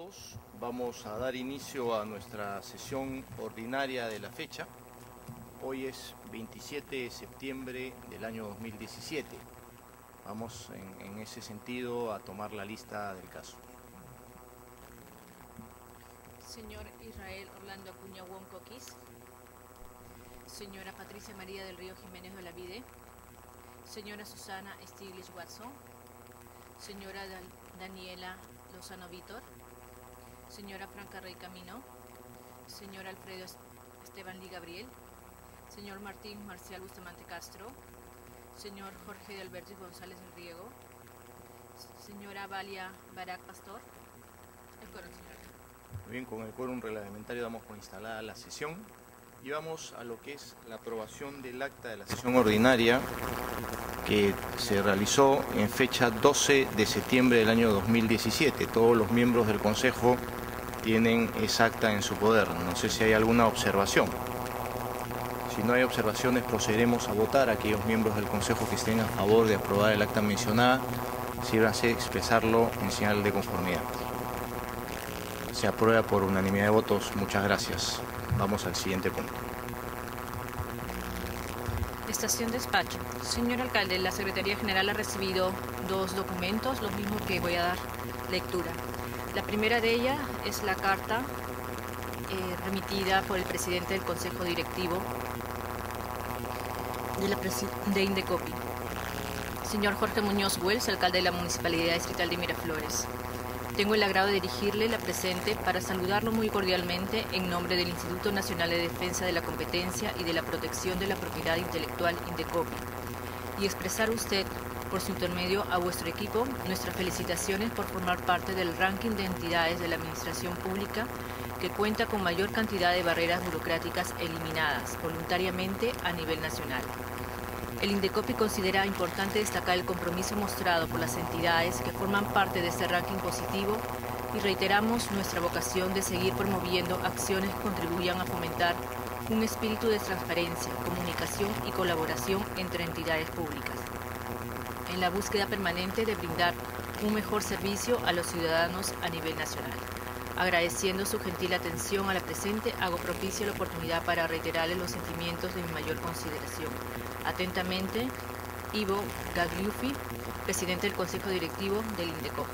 todos. Vamos a dar inicio a nuestra sesión ordinaria de la fecha. Hoy es 27 de septiembre del año 2017. Vamos en ese sentido a tomar la lista del caso. Señor Israel Orlando Acuña Woncoquis. Señora Patricia María del Río Jiménez de Olavide. Señora Susana Stiglitz Watson. Señora Daniela Lozano Vítor. Señora Franca Rey Camino. Señor Alfredo Esteban Lee Gabriel. Señor Martín Marcial Bustamante Castro. Señor Jorge de Alberto González del Riego. Señora Valia Barak Pastor. El quórum, señor. Muy bien, con el quórum reglamentario damos por instalada la sesión y vamos a lo que es la aprobación del acta de la sesión ordinaria que se realizó en fecha 12 de septiembre del año 2017. Todos los miembros del Consejo tienen esa acta en su poder. No sé si hay alguna observación. Si no hay observaciones, procederemos a votar. Aquellos miembros del Consejo que estén a favor de aprobar el acta mencionada, sírvanse expresarlo en señal de conformidad. Se aprueba por unanimidad de votos. Muchas gracias. Vamos al siguiente punto. Estación despacho. Señor alcalde, la Secretaría General ha recibido dos documentos, los mismos que voy a dar lectura. La primera de ellas es la carta remitida por el presidente del Consejo Directivo de Indecopi, señor Jorge Muñoz Wells, alcalde de la Municipalidad Distrital de Miraflores. Tengo el agrado de dirigirle la presente para saludarlo muy cordialmente en nombre del Instituto Nacional de Defensa de la Competencia y de la Protección de la Propiedad Intelectual Indecopi y expresar a usted, por su intermedio, a vuestro equipo, nuestras felicitaciones por formar parte del ranking de entidades de la Administración Pública que cuenta con mayor cantidad de barreras burocráticas eliminadas voluntariamente a nivel nacional. El Indecopi considera importante destacar el compromiso mostrado por las entidades que forman parte de este ranking positivo y reiteramos nuestra vocación de seguir promoviendo acciones que contribuyan a fomentar un espíritu de transparencia, comunicación y colaboración entre entidades públicas, en la búsqueda permanente de brindar un mejor servicio a los ciudadanos a nivel nacional. Agradeciendo su gentil atención a la presente, hago propicia la oportunidad para reiterarles los sentimientos de mi mayor consideración. Atentamente, Ivo Gagliuffi, presidente del Consejo Directivo del Indecopi.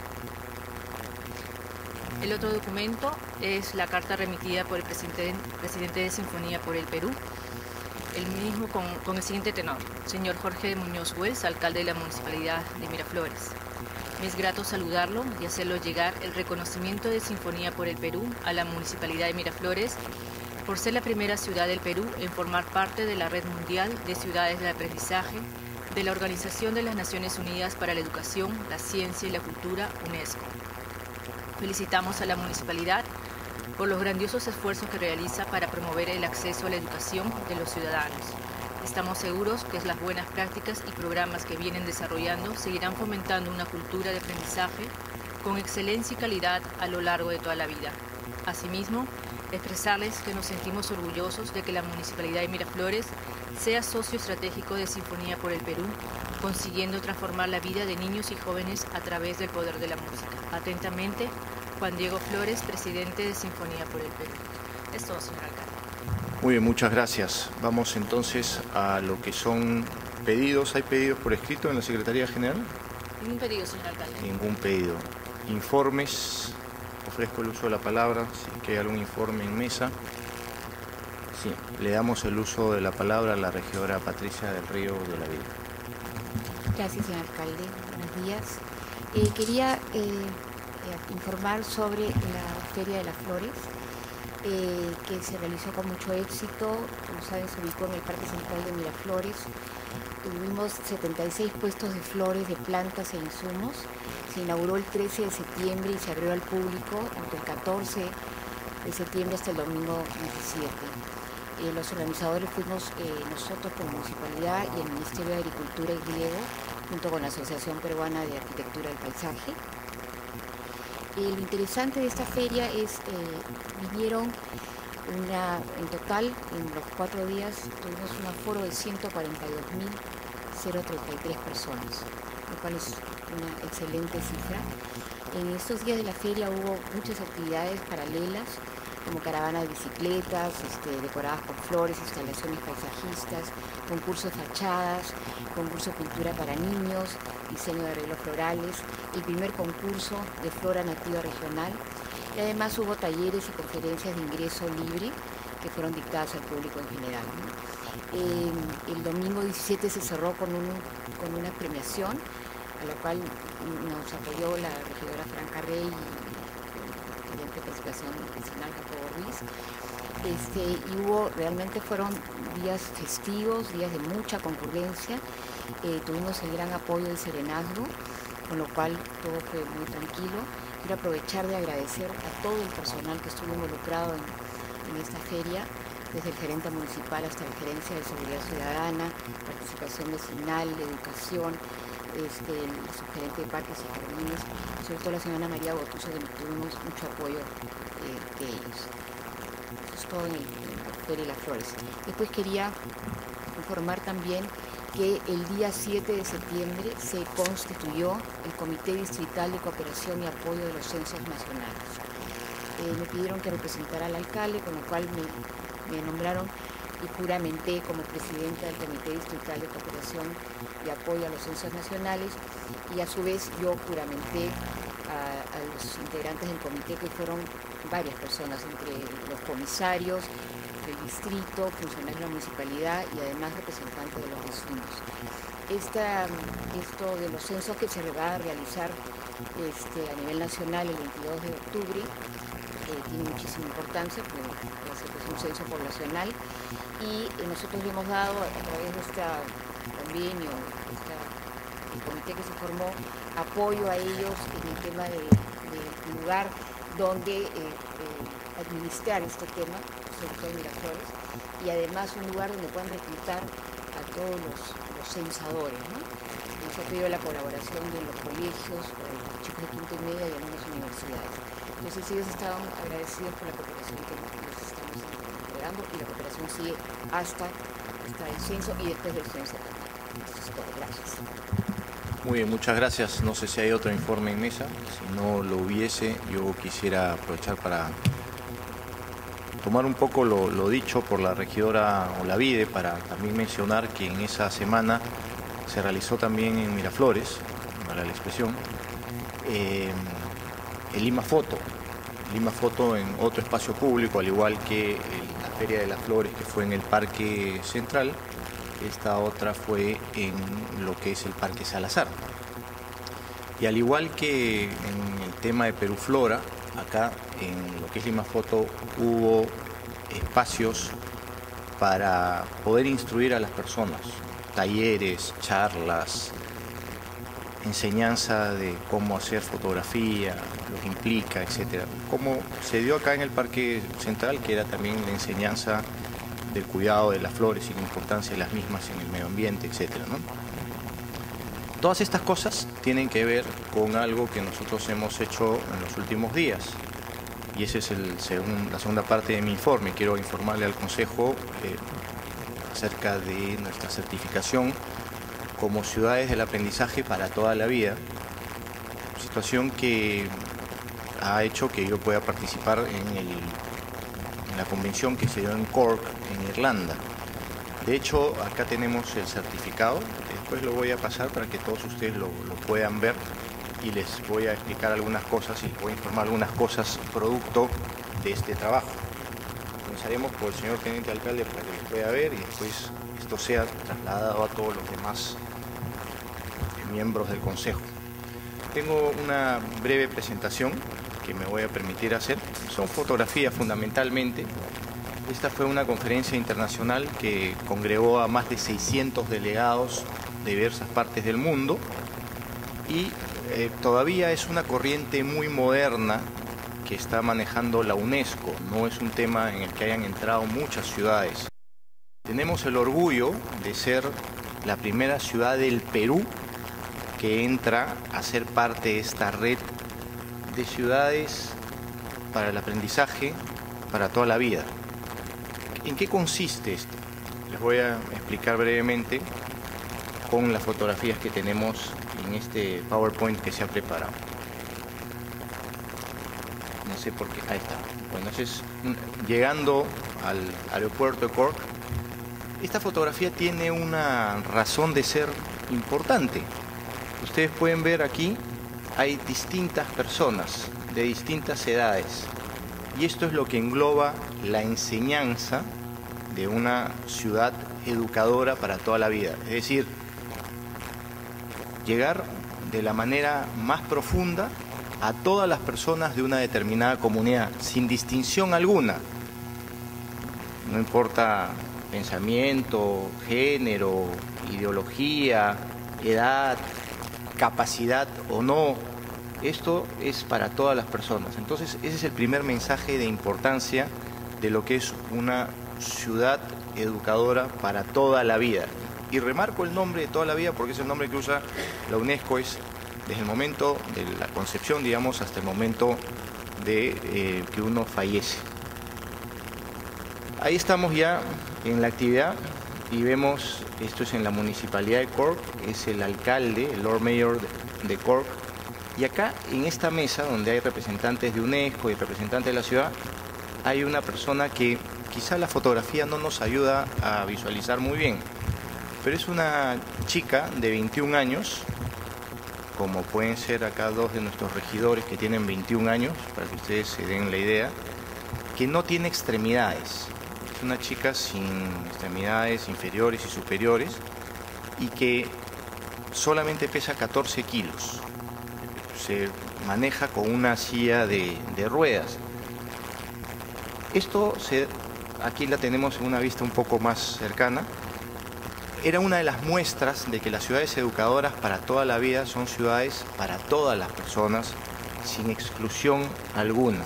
El otro documento es la carta remitida por el presidente de Sinfonía por el Perú, el mismo con el siguiente tenor. Señor Jorge Muñoz Wells, alcalde de la Municipalidad de Miraflores. Me es grato saludarlo y hacerlo llegar el reconocimiento de Sinfonía por el Perú a la Municipalidad de Miraflores por ser la primera ciudad del Perú en formar parte de la Red Mundial de Ciudades de Aprendizaje de la Organización de las Naciones Unidas para la Educación, la Ciencia y la Cultura, UNESCO. Felicitamos a la Municipalidad por los grandiosos esfuerzos que realiza para promover el acceso a la educación de los ciudadanos. Estamos seguros que las buenas prácticas y programas que vienen desarrollando seguirán fomentando una cultura de aprendizaje con excelencia y calidad a lo largo de toda la vida. Asimismo, expresarles que nos sentimos orgullosos de que la Municipalidad de Miraflores sea socio estratégico de Sinfonía por el Perú, consiguiendo transformar la vida de niños y jóvenes a través del poder de la música. Atentamente, Juan Diego Flores, presidente de Sinfonía por el Perú. Es todo, señor alcalde. Muy bien, muchas gracias. Vamos entonces a lo que son pedidos. ¿Hay pedidos por escrito en la Secretaría General? Ningún pedido, señor alcalde. Ningún pedido. Informes. Ofrezco el uso de la palabra, si que hay algún informe en mesa. Sí, le damos el uso de la palabra a la regidora Patricia del Río de Olavide. Gracias, señor alcalde. Buenos días. Quería informar sobre la Feria de las Flores, que se realizó con mucho éxito. Como saben, se ubicó en el Parque Central de Miraflores. Tuvimos 76 puestos de flores, de plantas e insumos. Se inauguró el 13 de septiembre y se abrió al público entre el 14 de septiembre hasta el domingo 27. Los organizadores fuimos nosotros como municipalidad y el Ministerio de Agricultura y Riego, junto con la Asociación Peruana de Arquitectura del Paisaje. Lo interesante de esta feria es vinieron en total, en los 4 días, tuvimos un aforo de 142.000 0,33 personas, lo cual es una excelente cifra. En estos días de la feria hubo muchas actividades paralelas, como caravana de bicicletas, decoradas por flores, instalaciones paisajistas, concurso de fachadas, concurso de pintura para niños, diseño de arreglos florales, el primer concurso de flora nativa regional, y además hubo talleres y conferencias de ingreso libre que fueron dictadas al público en general, ¿no? El domingo 17 se cerró con una premiación a la cual nos apoyó la regidora Franca Rey y mediante participación nacional Jacobo Ruiz. Y realmente fueron días festivos, días de mucha concurrencia. Tuvimos el gran apoyo del Serenazgo, con lo cual todo fue muy tranquilo. Quiero aprovechar de agradecer a todo el personal que estuvo involucrado en esta feria, desde el gerente municipal hasta la gerencia de seguridad ciudadana, participación vecinal, educación, el subgerente de parques y jardines, sobre todo la señora María Botuso, que tuvimos mucho apoyo de ellos. Eso es todo en la Feria de las Flores. Después quería informar también que el día 7 de septiembre se constituyó el Comité Distrital de Cooperación y Apoyo de los Censos Nacionales. Me pidieron que representara al alcalde, con lo cual me nombraron y juramenté como presidenta del Comité Distrital de Cooperación y Apoyo a los Censos Nacionales, y a su vez yo juramenté a los integrantes del comité, que fueron varias personas, entre los comisarios del distrito, funcionarios de la municipalidad y además representantes de los vecinos. Esto de los censos que se va a realizar a nivel nacional el 22 de octubre tiene muchísima importancia, porque es un censo poblacional, y nosotros le hemos dado a través de este convenio, el comité que se formó, apoyo a ellos en el tema del lugar donde administrar este tema, sobre todo en Miraflores, y además un lugar donde puedan reclutar a todos los censadores, ¿no? Nos ha pedido la colaboración de los colegios, los chicos de quinta y media y algunas universidades. Entonces ellos estaban agradecidos por la cooperación que nos estamos entregando, y la cooperación sigue hasta el censo y después del censo también. Eso es todo. Gracias. Muy bien, muchas gracias. No sé si hay otro informe en mesa. Si no lo hubiese, yo quisiera aprovechar para tomar un poco lo dicho por la regidora Olavide, para también mencionar que en esa semana se realizó también en Miraflores, para la expresión, el Lima Foto en otro espacio público, al igual que la Feria de las Flores, que fue en el Parque Central. Esta otra fue en lo que es el Parque Salazar. Y al igual que en el tema de Perú Flora, acá en lo que es Lima Foto hubo espacios para poder instruir a las personas, talleres, charlas, enseñanza de cómo hacer fotografía, lo que implica, etcétera. Como se dio acá en el Parque Central, que era también la enseñanza del cuidado de las flores y la importancia de las mismas en el medio ambiente, etcétera, ¿no? Todas estas cosas tienen que ver con algo que nosotros hemos hecho en los últimos días, y esa es la segunda parte de mi informe. Quiero informarle al Consejo acerca de nuestra certificación como ciudades del aprendizaje para toda la vida, situación que ha hecho que yo pueda participar en la convención que se dio en Cork, en Irlanda. De hecho, acá tenemos el certificado, después lo voy a pasar para que todos ustedes lo puedan ver, y les voy a explicar algunas cosas y les voy a informar algunas cosas producto de este trabajo. Comenzaremos por el señor Teniente Alcalde para que lo pueda ver, y después esto sea trasladado a todos los demás miembros del Consejo. Tengo una breve presentación que me voy a permitir hacer. Son fotografías fundamentalmente. Esta fue una conferencia internacional que congregó a más de 600 delegados de diversas partes del mundo, y todavía es una corriente muy moderna que está manejando la UNESCO. No es un tema en el que hayan entrado muchas ciudades. Tenemos el orgullo de ser la primera ciudad del Perú que entra a ser parte de esta red de ciudades para el aprendizaje para toda la vida. ¿En qué consiste esto? Les voy a explicar brevemente con las fotografías que tenemos en este PowerPoint que se ha preparado. No sé por qué, ahí está. Bueno, entonces, llegando al aeropuerto de Cork, esta fotografía tiene una razón de ser importante. Ustedes pueden ver aquí, hay distintas personas de distintas edades. Y esto es lo que engloba la enseñanza de una ciudad educadora para toda la vida. Es decir, llegar de la manera más profunda a todas las personas de una determinada comunidad, sin distinción alguna. No importa pensamiento, género, ideología, edad, capacidad o no. Esto es para todas las personas. Entonces, ese es el primer mensaje de importancia de lo que es una ciudad educadora para toda la vida. Y remarco el nombre de toda la vida porque es el nombre que usa la UNESCO, es desde el momento de la concepción, digamos, hasta el momento de que uno fallece. Ahí estamos ya en la actividad y vemos, esto es en la Municipalidad de Cork, es el alcalde, el Lord Mayor de Cork. Y acá, en esta mesa, donde hay representantes de UNESCO y representantes de la ciudad, hay una persona que quizá la fotografía no nos ayuda a visualizar muy bien, pero es una chica de 21 años, como pueden ser acá dos de nuestros regidores que tienen 21 años, para que ustedes se den la idea, que no tiene extremidades. Es una chica sin extremidades inferiores y superiores y que solamente pesa 14 kilos. Se maneja con una silla de ruedas. Esto aquí la tenemos en una vista un poco más cercana. Era una de las muestras de que las ciudades educadoras para toda la vida son ciudades para todas las personas, sin exclusión alguna.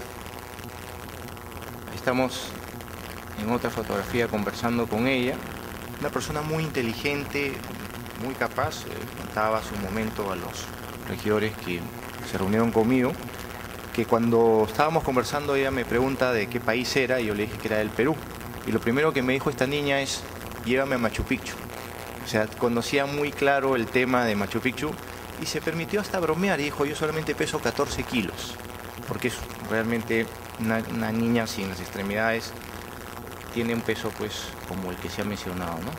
Estamos en otra fotografía conversando con ella. Una persona muy inteligente, muy capaz. Contaba hace un momento a los regidores que se reunieron conmigo, que cuando estábamos conversando ella me pregunta de qué país era y yo le dije que era del Perú. Y lo primero que me dijo esta niña es, llévame a Machu Picchu. O sea, conocía muy claro el tema de Machu Picchu y se permitió hasta bromear y dijo, yo solamente peso 14 kilos, porque es realmente una niña sin las extremidades, tiene un peso pues como el que se ha mencionado, ¿no?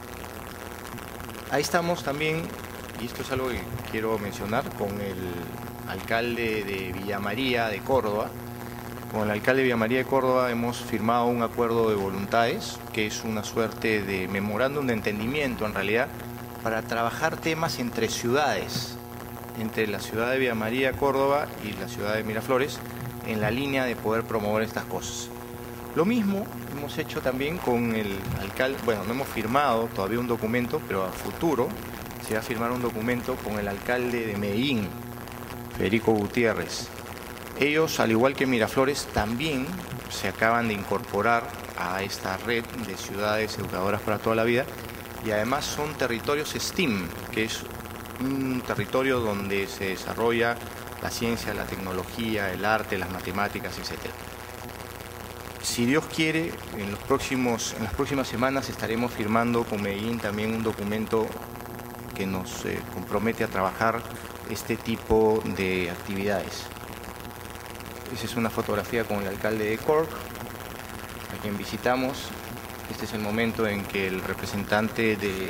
Ahí estamos también, y esto es algo que quiero mencionar, con el alcalde de Villa María de Córdoba. Con el alcalde de Villa María de Córdoba hemos firmado un acuerdo de voluntades, que es una suerte de memorándum de entendimiento en realidad, para trabajar temas entre ciudades, entre la ciudad de Villa María, Córdoba y la ciudad de Miraflores, en la línea de poder promover estas cosas. Lo mismo hemos hecho también con el alcalde, bueno, no hemos firmado todavía un documento, pero a futuro se va a firmar un documento con el alcalde de Medellín, Federico Gutiérrez. Ellos, al igual que Miraflores, también se acaban de incorporar a esta red de ciudades educadoras para toda la vida y además son territorios STEAM, que es un territorio donde se desarrolla la ciencia, la tecnología, el arte, las matemáticas, etc. Si Dios quiere, en las próximas semanas estaremos firmando con Medellín también un documento que nos compromete a trabajar este tipo de actividades. Esa es una fotografía con el alcalde de Cork, a quien visitamos. Este es el momento en que el representante de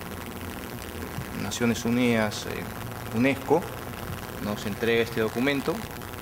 Naciones Unidas, UNESCO, nos entrega este documento.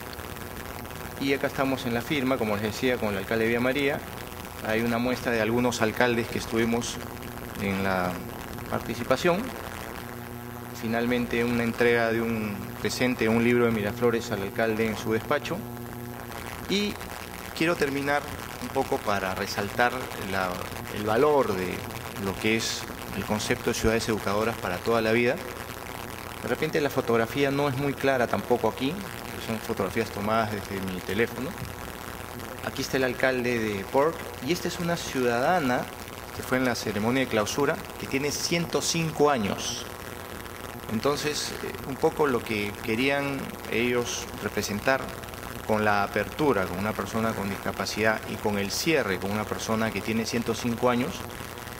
Y acá estamos en la firma, como les decía, con el alcalde de Villa María. Hay una muestra de algunos alcaldes que estuvimos en la participación. Finalmente una entrega de un presente, un libro de Miraflores al alcalde en su despacho. Y quiero terminar un poco para resaltar el valor de lo que es el concepto de ciudades educadoras para toda la vida. De repente la fotografía no es muy clara tampoco aquí, son fotografías tomadas desde mi teléfono. Aquí está el alcalde de Cork y esta es una ciudadana que fue en la ceremonia de clausura que tiene 105 años. Entonces, un poco lo que querían ellos representar con la apertura con una persona con discapacidad y con el cierre con una persona que tiene 105 años,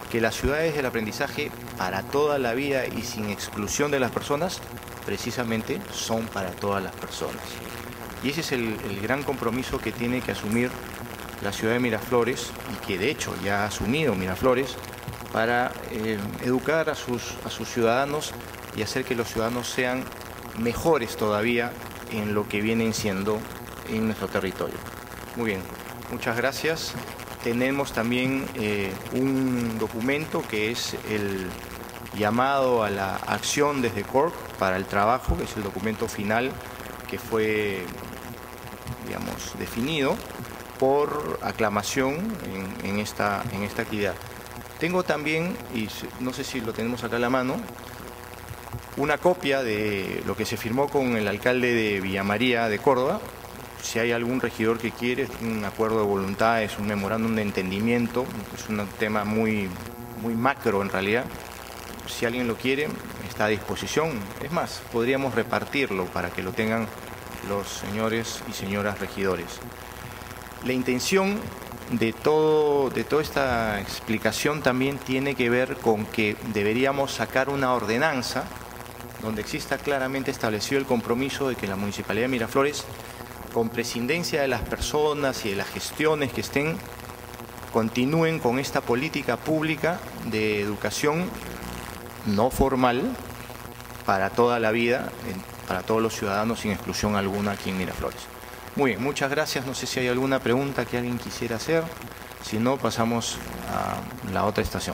que las ciudades del aprendizaje para toda la vida y sin exclusión de las personas, precisamente son para todas las personas. Y ese es el gran compromiso que tiene que asumir la ciudad de Miraflores, y que de hecho ya ha asumido Miraflores, para educar a sus ciudadanos y hacer que los ciudadanos sean mejores todavía en lo que vienen siendo en nuestro territorio. Muy bien, muchas gracias. Tenemos también un documento que es el llamado a la acción desde CORC para el trabajo, que es el documento final que fue, digamos, definido por aclamación en esta actividad. Tengo también, y no sé si lo tenemos acá a la mano, una copia de lo que se firmó con el alcalde de Villa María de Córdoba. Si hay algún regidor que quiere, un acuerdo de voluntad, es un memorándum de entendimiento, es un tema muy macro en realidad. Si alguien lo quiere, está a disposición. Es más, podríamos repartirlo para que lo tengan los señores y señoras regidores. La intención de toda esta explicación también tiene que ver con que deberíamos sacar una ordenanza donde exista claramente establecido el compromiso de que la Municipalidad de Miraflores, con prescindencia de las personas y de las gestiones que estén, continúen con esta política pública de educación no formal para toda la vida, para todos los ciudadanos sin exclusión alguna aquí en Miraflores. Muy bien, muchas gracias. No sé si hay alguna pregunta que alguien quisiera hacer. Si no, pasamos a la otra estación.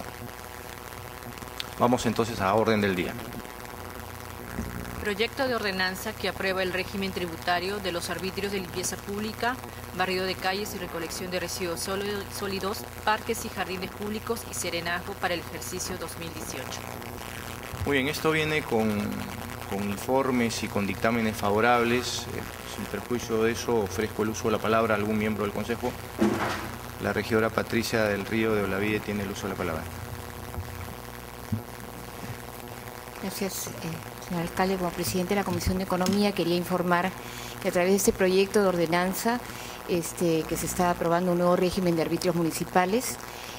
Vamos entonces a orden del día. Proyecto de ordenanza que aprueba el régimen tributario de los arbitrios de limpieza pública, barrido de calles y recolección de residuos sólidos, parques y jardines públicos y serenazgo para el ejercicio 2018. Muy bien, esto viene con informes y con dictámenes favorables. Sin perjuicio de eso, ofrezco el uso de la palabra a algún miembro del Consejo. La regidora Patricia del Río de Olavide tiene el uso de la palabra. Gracias, señor alcalde. Como presidente de la Comisión de Economía, quería informar que a través de este proyecto de ordenanza que se está aprobando un nuevo régimen de arbitrios municipales,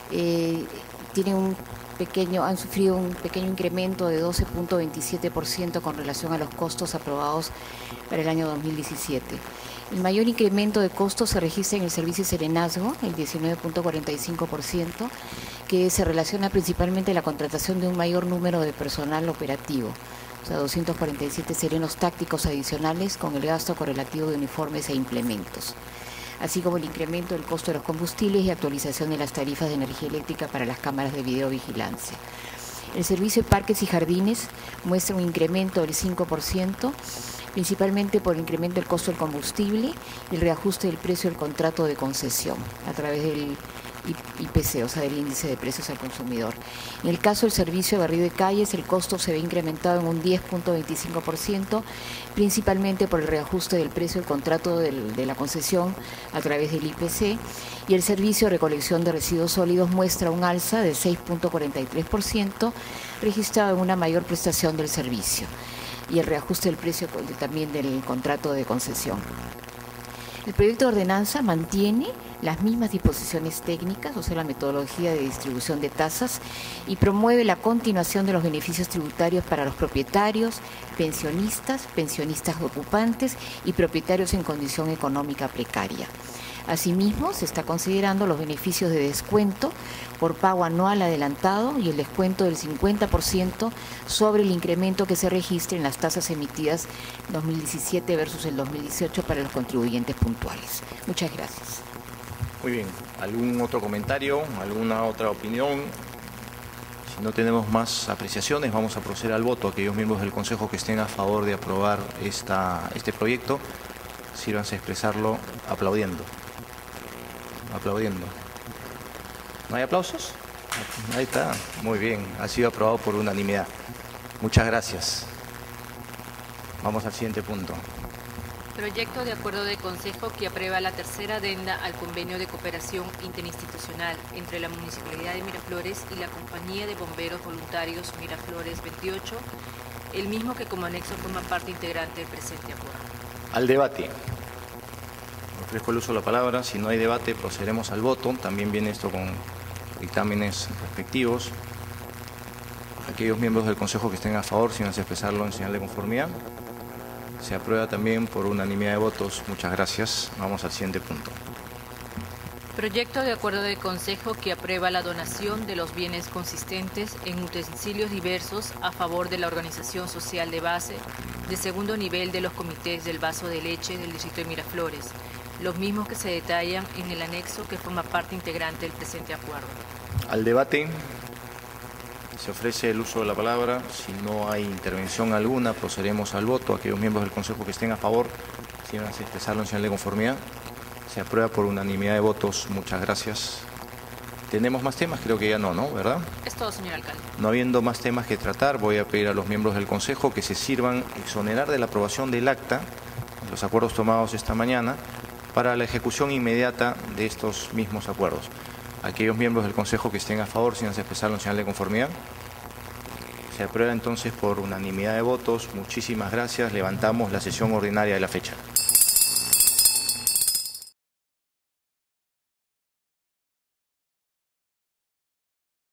han sufrido un pequeño incremento de 12.27% con relación a los costos aprobados para el año 2017. El mayor incremento de costos se registra en el servicio de serenazgo, el 19.45%, que se relaciona principalmente a la contratación de un mayor número de personal operativo, o sea, 247 serenos tácticos adicionales con el gasto correlativo de uniformes e implementos, así como el incremento del costo de los combustibles y actualización de las tarifas de energía eléctrica para las cámaras de videovigilancia. El servicio de parques y jardines muestra un incremento del 5%, principalmente por el incremento del costo del combustible y el reajuste del precio del contrato de concesión a través del IPC, o sea, del índice de precios al consumidor. En el caso del servicio de barrido de calles, el costo se ve incrementado en un 10.25%, principalmente por el reajuste del precio del contrato de la concesión a través del IPC, y el servicio de recolección de residuos sólidos muestra un alza de 6.43%, registrado en una mayor prestación del servicio, y el reajuste del precio también del contrato de concesión. El proyecto de ordenanza mantiene las mismas disposiciones técnicas, o sea, la metodología de distribución de tasas, y promueve la continuación de los beneficios tributarios para los propietarios, pensionistas ocupantes y propietarios en condición económica precaria. Asimismo, se está considerando los beneficios de descuento por pago anual adelantado y el descuento del 50% sobre el incremento que se registre en las tasas emitidas 2017 versus el 2018 para los contribuyentes puntuales. Muchas gracias. Muy bien. ¿Algún otro comentario? ¿Alguna otra opinión? Si no tenemos más apreciaciones, vamos a proceder al voto. Aquellos miembros del Consejo que estén a favor de aprobar este proyecto, sírvanse a expresarlo aplaudiendo. ¿No hay aplausos? Ahí está. Muy bien. Ha sido aprobado por unanimidad. Muchas gracias. Vamos al siguiente punto. Proyecto de acuerdo de Consejo que aprueba la tercera adenda al convenio de cooperación interinstitucional entre la Municipalidad de Miraflores y la Compañía de Bomberos Voluntarios Miraflores 28, el mismo que como anexo forma parte integrante del presente acuerdo. Al debate. Ofrezco el uso de la palabra. Si no hay debate, procederemos al voto. También viene esto con dictámenes respectivos. Aquellos miembros del Consejo que estén a favor, sin expresarlo en señal de conformidad. Se aprueba también por unanimidad de votos. Muchas gracias. Vamos al siguiente punto. Proyecto de acuerdo del Consejo que aprueba la donación de los bienes consistentes en utensilios diversos a favor de la organización social de base de segundo nivel de los comités del vaso de leche del distrito de Miraflores, los mismos que se detallan en el anexo que forma parte integrante del presente acuerdo. Al debate se ofrece el uso de la palabra. Si no hay intervención alguna, procederemos al voto. Aquellos miembros del Consejo que estén a favor, si van a expresarlo en señal de conformidad. Se aprueba por unanimidad de votos. Muchas gracias. ¿Tenemos más temas? Creo que ya no, ¿verdad? Es todo, señor alcalde. No habiendo más temas que tratar, voy a pedir a los miembros del Consejo que se sirvan exonerar de la aprobación del acta, los acuerdos tomados esta mañana, para la ejecución inmediata de estos mismos acuerdos. Aquellos miembros del Consejo que estén a favor, sin expresarlo en señal de conformidad. Se aprueba entonces por unanimidad de votos. Muchísimas gracias. Levantamos la sesión ordinaria de la fecha.